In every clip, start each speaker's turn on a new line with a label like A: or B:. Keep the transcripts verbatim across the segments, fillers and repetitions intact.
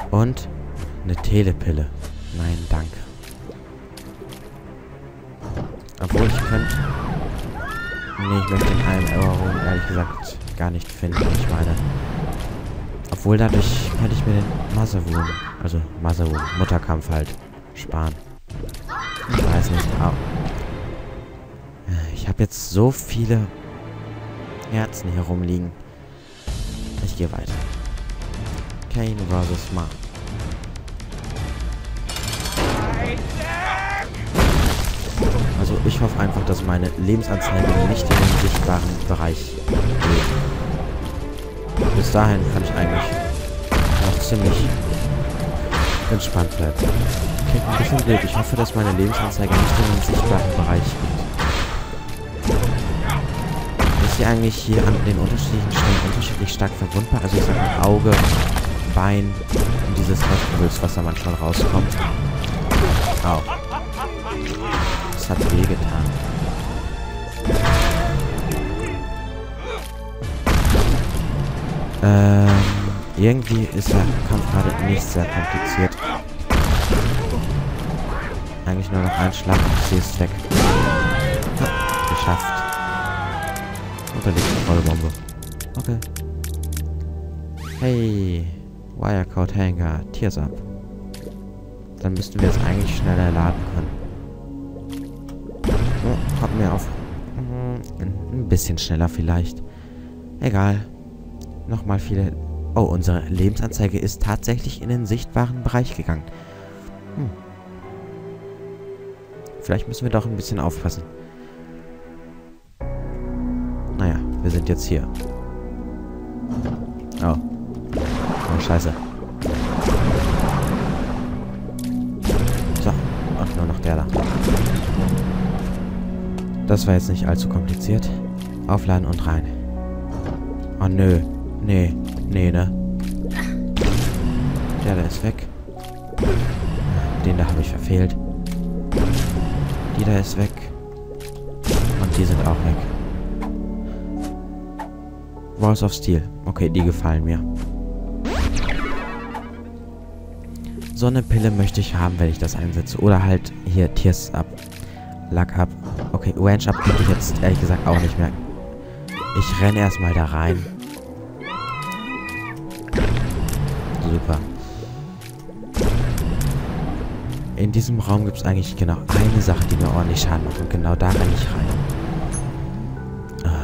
A: Und eine Telepille. Nein, danke. Obwohl ich könnte... Nee, ich möchte den I M Arrow ehrlich gesagt gar nicht finden. Ich meine... Obwohl dadurch könnte ich mir den Mother Wound, also Mother Wound, Mutterkampf halt, sparen. Ich weiß nicht. Au. Ich habe jetzt so viele Herzen hier rumliegen. Ich gehe weiter. Kane versus Mark. Also ich hoffe einfach, dass meine Lebensanzeige nicht in den sichtbaren Bereich geht. Bis dahin kann ich eigentlich noch ziemlich entspannt bleiben. Klingt ein bisschen blöd. Ich hoffe, dass meine Lebensanzeige nicht in den sichtbaren Bereich geht. Ist sie eigentlich hier an den unterschiedlichen Stellen unterschiedlich stark verwundbar? Also ich sag mal Auge, Bein und dieses Netzgewölz, was da manchmal rauskommt. Au. Das hat wehgetan. Ähm, irgendwie ist der Kampf gerade nicht sehr kompliziert. Eigentlich nur noch ein Schlag und sie ist weg. Ha, geschafft. Und da liegt eine Vollbombe. Okay. Hey, Wirecode Hanger, Tears Up. Dann müssten wir jetzt eigentlich schneller laden können. Oh, hab mir auf... Ein bisschen schneller vielleicht. Egal. Nochmal viele... Oh, unsere Lebensanzeige ist tatsächlich in den sichtbaren Bereich gegangen. Hm. Vielleicht müssen wir doch ein bisschen aufpassen. Naja, wir sind jetzt hier. Oh. Oh, scheiße. So, und nur noch der da. Das war jetzt nicht allzu kompliziert. Aufladen und rein. Oh, nö. Nee, nee, ne? Der da ist weg. Den da habe ich verfehlt. Die da ist weg. Und die sind auch weg. Walls of Steel. Okay, die gefallen mir. So eine Pille möchte ich haben, wenn ich das einsetze. Oder halt hier Tears Up. Luck Up. Okay, Range Up könnte ich jetzt ehrlich gesagt auch nicht mehr. Ich renne erstmal da rein. Super. In diesem Raum gibt es eigentlich genau eine Sache, die mir ordentlich Schaden macht. Und genau da renne ich rein.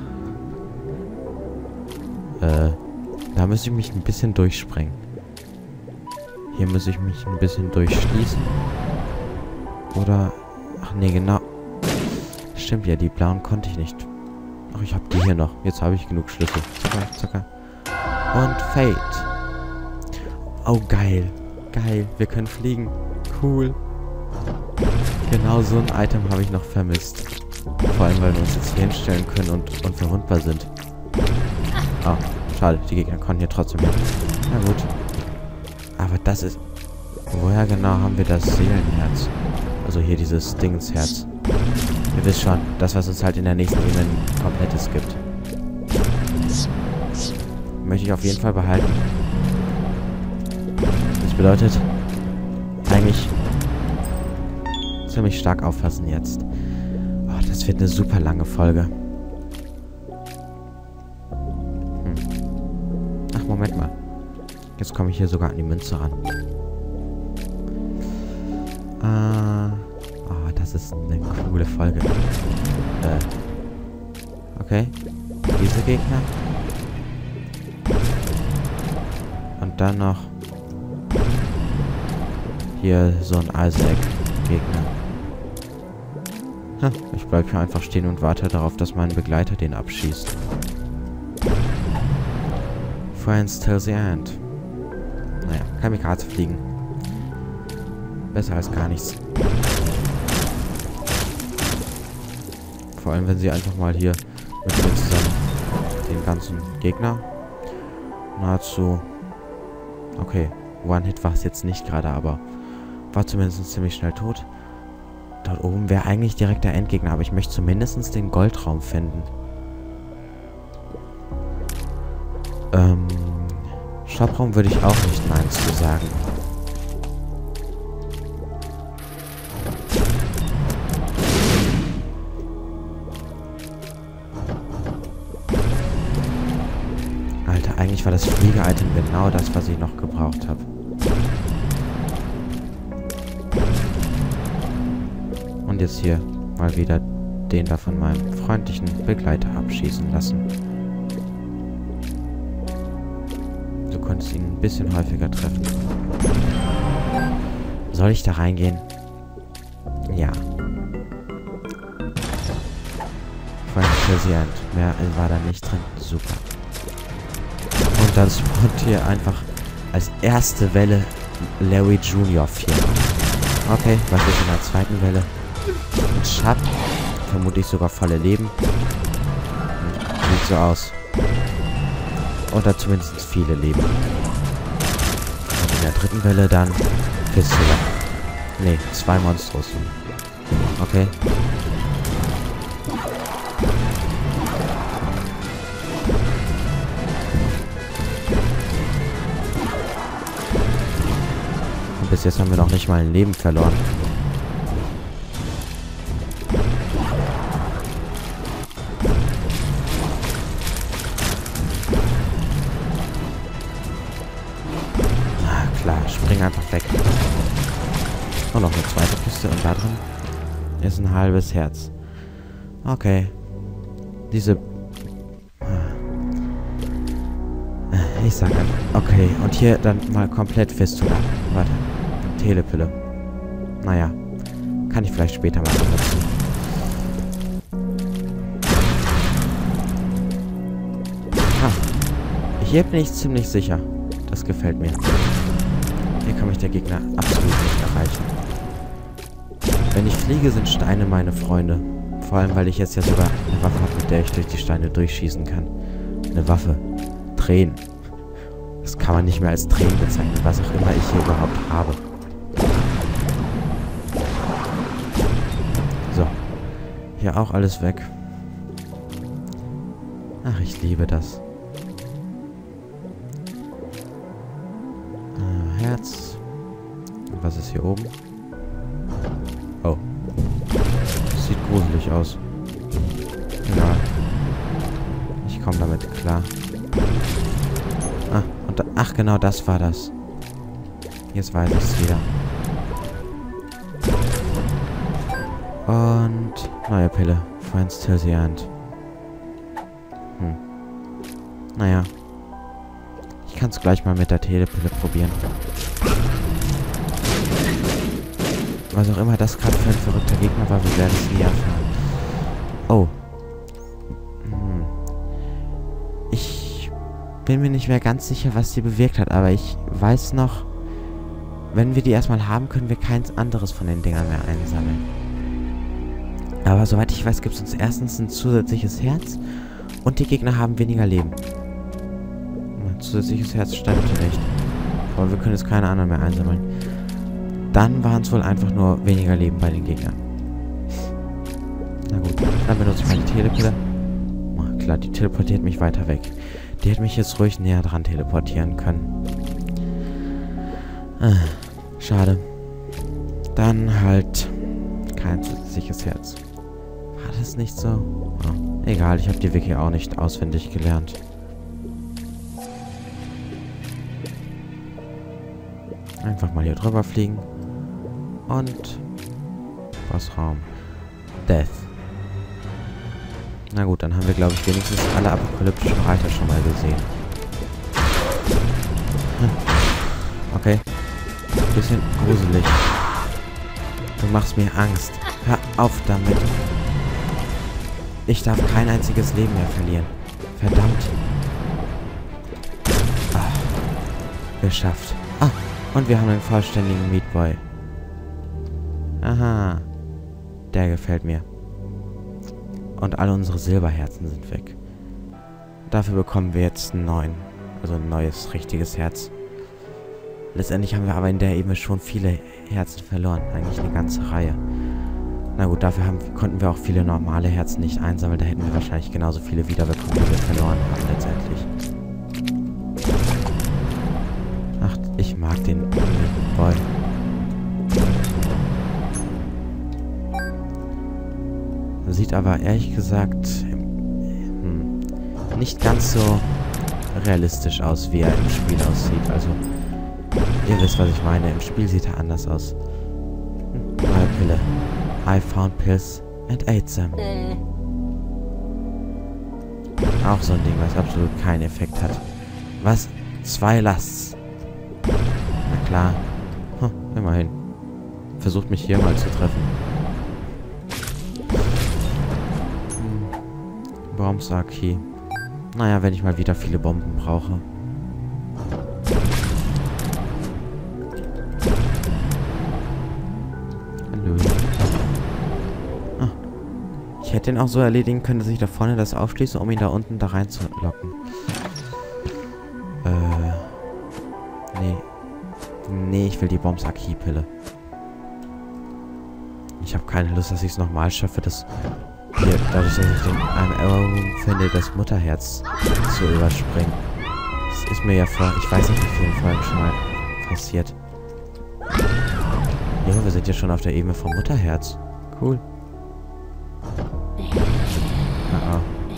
A: Äh, da muss ich mich ein bisschen durchspringen. Hier muss ich mich ein bisschen durchschließen. Oder... Ach nee, genau. Stimmt ja, die blauen konnte ich nicht. Ach, ich habe die hier noch. Jetzt habe ich genug Schlüssel. Zucker, zucker. Und Fate. Oh, geil. Geil. Wir können fliegen. Cool. Genau so ein Item habe ich noch vermisst. Vor allem, weil wir uns jetzt hier hinstellen können und unverwundbar sind. Oh, schade. Die Gegner konnten hier trotzdem hin. Na gut. Aber das ist... Woher genau haben wir das Seelenherz? Also hier dieses Dingensherz. Ihr wisst schon, das, was uns halt in der nächsten Ebene ein komplettes gibt. Möchte ich auf jeden Fall behalten. Das bedeutet, eigentlich ziemlich stark aufpassen jetzt. Oh, das wird eine super lange Folge. Hm. Ach, Moment mal. Jetzt komme ich hier sogar an die Münze ran. Ah, oh, das ist eine coole Folge. Äh. Okay. Diese Gegner. Und dann noch hier so ein Isaac-Gegner. Hm, ich bleibe hier einfach stehen und warte darauf, dass mein Begleiter den abschießt. Friends till the end. Naja, Kamikaze fliegen. Besser als gar nichts. Vor allem, wenn sie einfach mal hier mit mir zusammen den ganzen Gegner nahezu... Okay, One-Hit war es jetzt nicht gerade, aber war zumindest ziemlich schnell tot. Dort oben wäre eigentlich direkt der Endgegner, aber ich möchte zumindest den Goldraum finden. Ähm, Shopraum würde ich auch nicht Nein zu sagen. Alter, eigentlich war das Fliege-Item genau das, was ich noch gebraucht habe. Und jetzt hier mal wieder den da von meinem freundlichen Begleiter abschießen lassen. Du konntest ihn ein bisschen häufiger treffen. Soll ich da reingehen? Ja. Fantasierend. Mehr war da nicht drin. Super. Und dann spawnt hier einfach als erste Welle Larry Junior vier. Okay, was ist in der zweiten Welle? Ein Schat. Vermutlich sogar volle Leben. Sieht so aus. Oder zumindest viele Leben. Und in der dritten Welle dann Fistula. Ne, zwei Monstros. Okay. Und bis jetzt haben wir noch nicht mal ein Leben verloren. Spring einfach weg. Und noch eine zweite Kiste und da drin ist ein halbes Herz. Okay. Diese... Ich sag einfach... Okay, und hier dann mal komplett Fistula. Warte. Telepille. Naja. Kann ich vielleicht später mal benutzen. Ah. Hier bin ich ziemlich sicher. Das gefällt mir. Hier kann mich der Gegner absolut nicht erreichen. Wenn ich fliege, sind Steine meine Freunde. Vor allem, weil ich jetzt ja sogar eine Waffe habe, mit der ich durch die Steine durchschießen kann. Eine Waffe. Tränen. Das kann man nicht mehr als Tränen bezeichnen, was auch immer ich hier überhaupt habe. So. Hier auch alles weg. Ach, ich liebe das. Herz. Und was ist hier oben? Oh. Das sieht gruselig aus. Egal. Ich komme damit klar. Ah, und da, ach genau, das war das. Jetzt weiß ich es wieder. Und neue Pille. Friends till the end. Hm. Naja. Ich kann es gleich mal mit der Telepille probieren. Was auch immer das gerade für ein verrückter Gegner war, wir werden es nie erfahren. Oh. Hm. Ich bin mir nicht mehr ganz sicher, was sie bewirkt hat, aber ich weiß noch, wenn wir die erstmal haben, können wir keins anderes von den Dingern mehr einsammeln. Aber soweit ich weiß, gibt es uns erstens ein zusätzliches Herz und die Gegner haben weniger Leben. Ein zusätzliches Herz stand hier nicht. Aber wir können jetzt keine anderen mehr einsammeln. Dann waren es wohl einfach nur weniger Leben bei den Gegnern. Na gut, dann benutze ich meine Telepille. Oh, klar, die teleportiert mich weiter weg. Die hätte mich jetzt ruhig näher dran teleportieren können. Ah, schade. Dann halt kein zusätzliches Herz. War das nicht so? Oh, egal, ich habe die Wiki auch nicht auswendig gelernt. Einfach mal hier drüber fliegen. Und Bossraum. Death. Na gut, dann haben wir, glaube ich, wenigstens alle apokalyptischen Reiter schon mal gesehen. Hm. Okay. Bisschen gruselig. Du machst mir Angst. Hör auf damit. Ich darf kein einziges Leben mehr verlieren. Verdammt. Ah. Geschafft. Ah, und wir haben einen vollständigen Meat Boy. Aha. Der gefällt mir. Und alle unsere Silberherzen sind weg. Dafür bekommen wir jetzt einen neuen. Also ein neues, richtiges Herz. Letztendlich haben wir aber in der Ebene schon viele Herzen verloren. Eigentlich eine ganze Reihe. Na gut, dafür haben, konnten wir auch viele normale Herzen nicht einsammeln. Da hätten wir wahrscheinlich genauso viele wiederbekommen, wie wir verloren haben letztendlich. boy. Sieht aber ehrlich gesagt hm, nicht ganz so realistisch aus, wie er im Spiel aussieht. Also, ihr wisst, was ich meine. Im Spiel sieht er anders aus. Hm, neue Pille. I found pills and ate them. Auch so ein Ding, was absolut keinen Effekt hat. Was? Zwei Lasts. Na klar. Hm, immerhin. Versucht mich hier mal zu treffen. Hm. Bombs-Aki. Naja, wenn ich mal wieder viele Bomben brauche. Hallo. Ah. Ich hätte ihn auch so erledigen können, dass ich da vorne das aufschließe, um ihn da unten da rein zu locken. Äh. Nee. Nee, ich will die Bombs-Aki-Pille. Ich habe keine Lust, dass ich es nochmal schaffe, das hier, dadurch, dass ich den I'm Arrow finde, das Mutterherz zu überspringen. Das ist mir ja vor, ich weiß nicht, wie vielen Folgen schon mal passiert. Jo, wir sind ja schon auf der Ebene vom Mutterherz. Cool. Oh,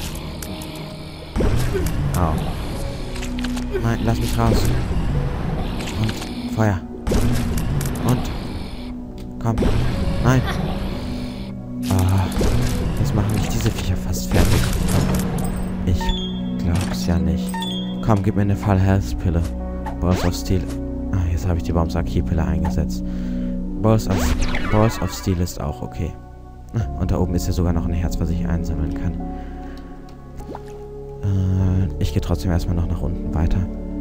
A: oh. Au. Nein, lass mich raus. Und Feuer. Und. Komm. Nein. Ah, jetzt machen mich diese Viecher fast fertig. Ich glaub's ja nicht. Komm, gib mir eine Full Health Pille. Balls of Steel. Ah, jetzt habe ich die Bombs-Aki-Pille eingesetzt. Balls of, Balls of Steel ist auch okay. Und da oben ist ja sogar noch ein Herz, was ich einsammeln kann. Äh, ich gehe trotzdem erstmal noch nach unten weiter.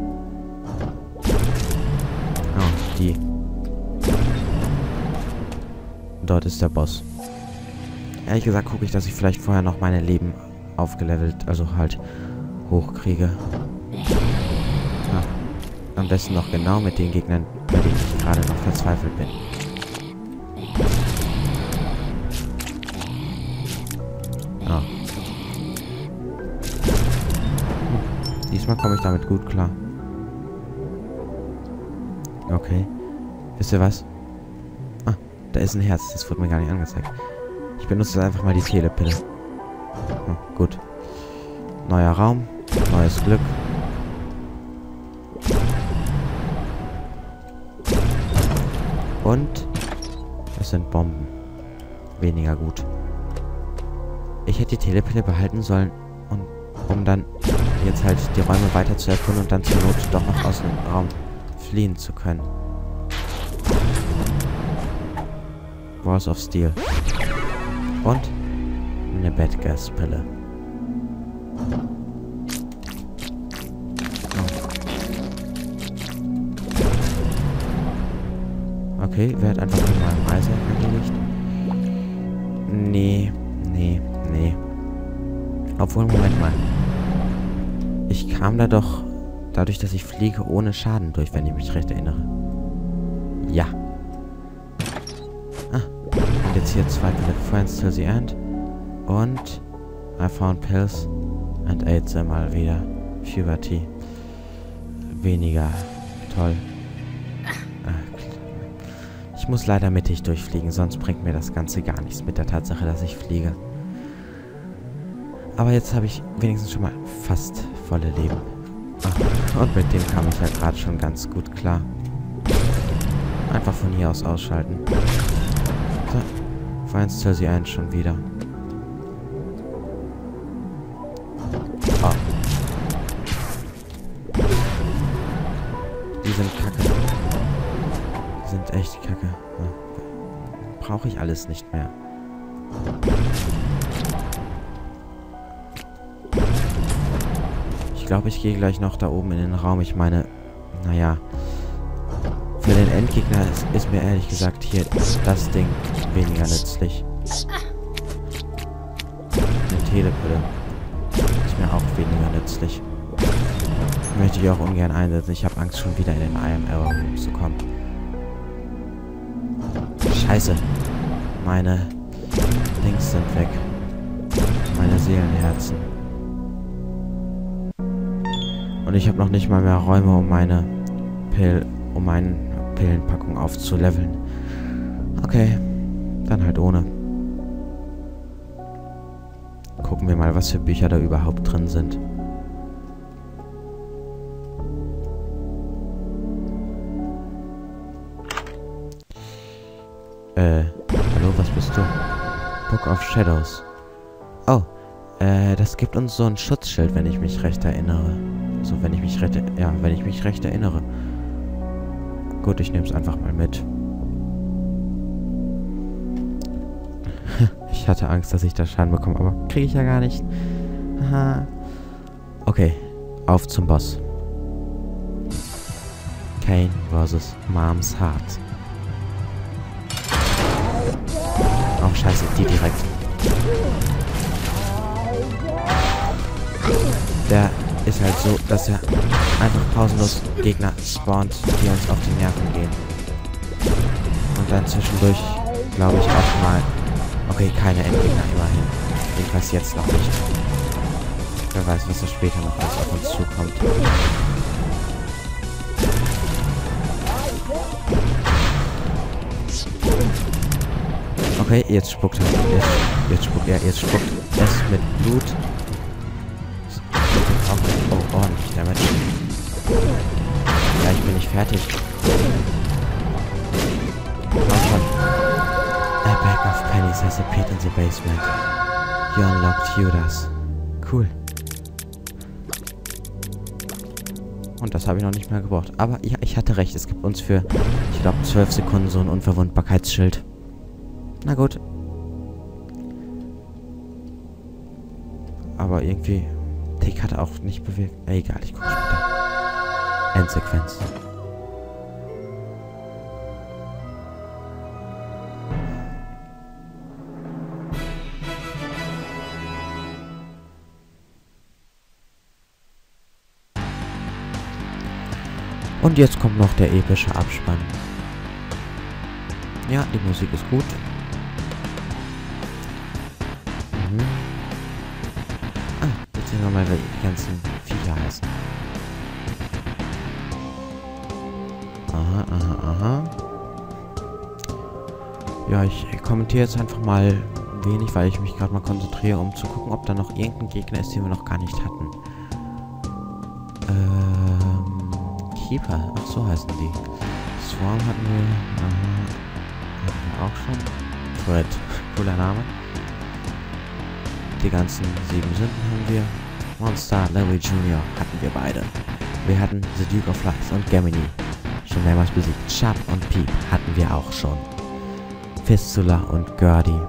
A: Oh, die. Dort ist der Boss. Ehrlich gesagt gucke ich, dass ich vielleicht vorher noch meine Leben aufgelevelt, also halt hochkriege. Ah, am besten noch genau mit den Gegnern, bei denen ich gerade noch verzweifelt bin. Ah. Hm. Diesmal komme ich damit gut klar. Okay. Wisst ihr was? Ah, da ist ein Herz. Das wurde mir gar nicht angezeigt. Ich benutze einfach mal die Telepille. Hm, gut. Neuer Raum. Neues Glück. Und es sind Bomben. Weniger gut. Ich hätte die Telepille behalten sollen, und, um dann jetzt halt die Räume weiter zu erkunden und dann zur Not doch noch aus dem Raum fliehen zu können. Balls of Steel. Und eine Bad Gas Pille. Oh. Okay, wer hat einfach nur mal einen Reise erledigt? Nee, nee, nee. Obwohl, Moment mal. Ich kam da doch dadurch, dass ich fliege, ohne Schaden durch, wenn ich mich recht erinnere. Ja. Ah. Und jetzt hier zwei Friends till the end. Und I found pills and ate them mal wieder. Puberty. Weniger. Toll. Ich muss leider mittig durchfliegen, sonst bringt mir das Ganze gar nichts mit der Tatsache, dass ich fliege. Aber jetzt habe ich wenigstens schon mal fast volle Leben. Ach, und mit dem kam ich ja gerade schon ganz gut klar. Einfach von hier aus ausschalten. So. Friends till the end schon wieder. Oh. Die sind kacke. Die sind echt kacke. Ja. Brauche ich alles nicht mehr. Ich glaube, ich gehe gleich noch da oben in den Raum. Ich meine, naja, für den Endgegner ist, ist mir ehrlich gesagt hier das Ding weniger nützlich. Eine Telepille ist mir auch weniger nützlich. Möchte ich auch ungern einsetzen. Ich habe Angst, schon wieder in den I Am Arrow zu kommen. Scheiße. Meine Dings sind weg. Meine Seelenherzen. Und ich habe noch nicht mal mehr Räume, um meine Pill, um meinen Pillenpackung aufzuleveln. Okay, dann halt ohne. Gucken wir mal, was für Bücher da überhaupt drin sind. Äh, hallo, was bist du? Book of Shadows. Oh, äh, das gibt uns so ein Schutzschild, wenn ich mich recht erinnere. So, wenn ich mich recht, ja, wenn ich mich recht erinnere. Gut, ich nehme es einfach mal mit. Ich hatte Angst, dass ich da Schaden bekomme, aber kriege ich ja gar nicht. Aha. Okay, auf zum Boss. Cain versus Mom's Heart. Oh, scheiße, die direkt. Der ist halt so, dass er einfach pausenlos Gegner spawnt, die uns auf die Nerven gehen. Und dann zwischendurch, glaube ich, auch mal... Okay, keine Endgegner immerhin. Jedenfalls jetzt noch nicht. Wer weiß, was da später noch alles auf uns zukommt. Okay, jetzt spuckt er. Jetzt, jetzt spuckt er. Jetzt spuckt es mit Blut. Oh, oh, ordentlich damit. Gleich bin ich fertig. Komm schon. A bag of pennies has appeared in the basement. You unlocked Judas. Cool. Und das habe ich noch nicht mehr gebraucht. Aber ja, ich hatte recht. Es gibt uns für, ich glaube, zwölf Sekunden so ein Unverwundbarkeitsschild. Na gut. Aber irgendwie... Tick hat auch nicht bewegt. Äh, egal, ich gucke später. Endsequenz. Und jetzt kommt noch der epische Abspann. Ja, die Musik ist gut. Mhm. Ah, jetzt sehen wir mal, wie die ganzen Viecher heißen. Aha, aha, aha. Ja, ich kommentiere jetzt einfach mal wenig, weil ich mich gerade mal konzentriere, um zu gucken, ob da noch irgendein Gegner ist, den wir noch gar nicht hatten. Ähm, Keeper, ach so heißen die. Swarm hatten wir, aha, hatten wir auch schon. Fred, cooler Name. Die ganzen sieben Sünden haben wir. Monster, Larry Junior hatten wir beide. Wir hatten The Duke of Lies und Gemini. Schon mehrmals besiegt. Chub und Peep hatten wir auch schon. Fistula und Gertie.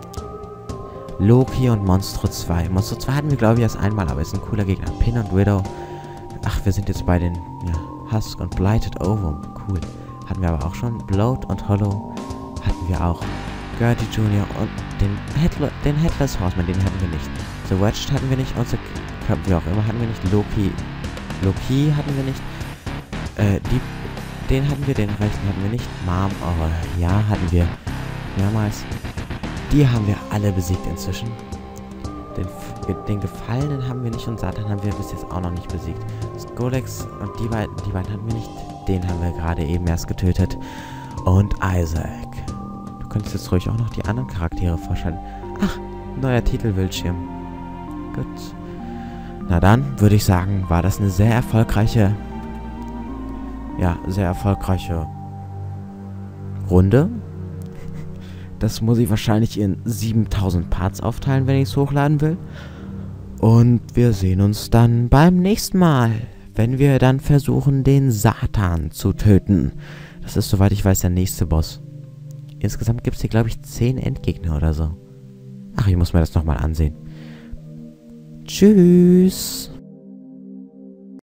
A: Loki und Monstro zwei. Monstro zwei hatten wir, glaube ich, erst einmal, aber ist ein cooler Gegner. Pin und Widow. Ach, wir sind jetzt bei den, ja, Husk und Blighted Ovum. Cool. Hatten wir aber auch schon. Bloat und Hollow hatten wir auch. Gertie Junior und den, Headlo den Headless Horseman, den hatten wir nicht. The Wedged hatten wir nicht und The, wie auch immer, hatten wir nicht. Loki, Loki hatten wir nicht. Äh, die, den hatten wir, den rechten hatten wir nicht. Mom, oh, ja, hatten wir mehrmals. Die haben wir alle besiegt inzwischen. Den, den Gefallenen haben wir nicht und Satan haben wir bis jetzt auch noch nicht besiegt. Skolex und die beiden, die beiden hatten wir nicht. Den haben wir gerade eben erst getötet. Und Isaac. Du könntest jetzt ruhig auch noch die anderen Charaktere vorstellen. Ach, neuer Titelbildschirm. Gut. Na dann, würde ich sagen, war das eine sehr erfolgreiche... Ja, sehr erfolgreiche Runde. Das muss ich wahrscheinlich in siebentausend Parts aufteilen, wenn ich es hochladen will. Und wir sehen uns dann beim nächsten Mal, wenn wir dann versuchen, den Satan zu töten. Das ist, soweit ich weiß, der nächste Boss. Insgesamt gibt es hier, glaube ich, zehn Endgegner oder so. Ach, ich muss mir das nochmal ansehen. Tschüss.